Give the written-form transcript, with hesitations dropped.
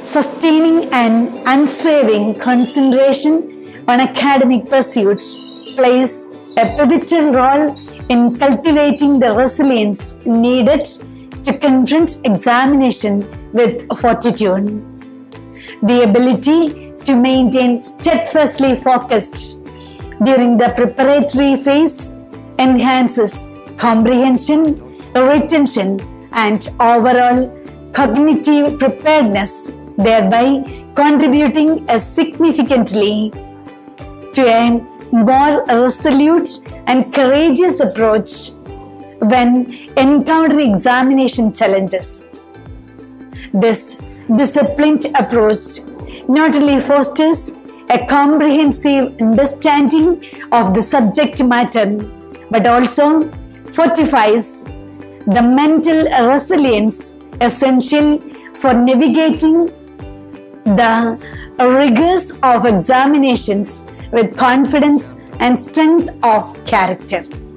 Sustaining and unswerving concentration on academic pursuits plays a pivotal role in cultivating the resilience needed to confront examination with fortitude. The ability to maintain steadfastly focused during the preparatory phase enhances comprehension, retention, and overall cognitive preparedness, thereby contributing significantly to a more resolute and courageous approach when encountering examination challenges. This disciplined approach not only fosters a comprehensive understanding of the subject matter, but also fortifies the mental resilience essential for navigating the rigors of examinations with confidence and strength of character.